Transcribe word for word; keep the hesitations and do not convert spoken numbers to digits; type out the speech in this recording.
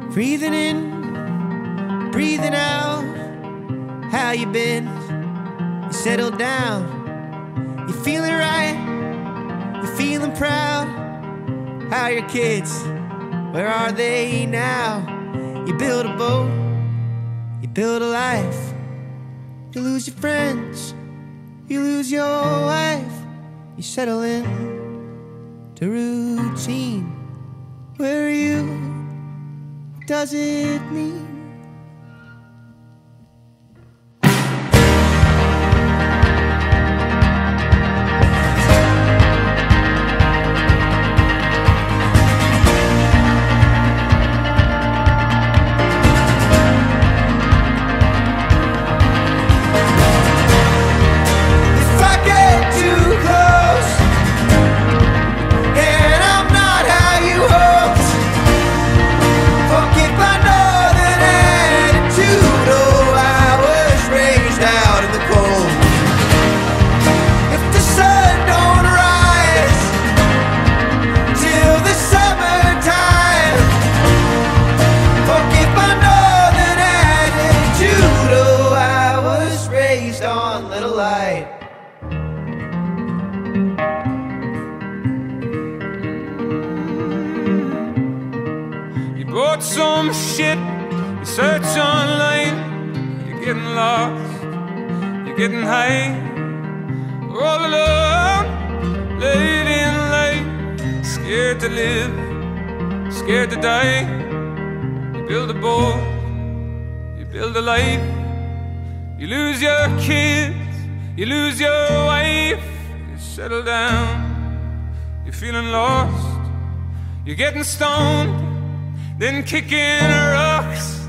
Breathing in, breathing out. How you been? You settled down. You feeling right? You feeling proud? How are your kids? Where are they now? You build a boat, you build a life. You lose your friends, you lose your wife. You settle in to routine. Where are you? What does it mean? Bought some shit, you search online, you're getting lost, you're getting high. We're all alone, late in life, scared to live, scared to die. You build a boat, you build a life. You lose your kids, you lose your wife. You settle down, you're feeling lost, you're getting stoned, then kicking rocks.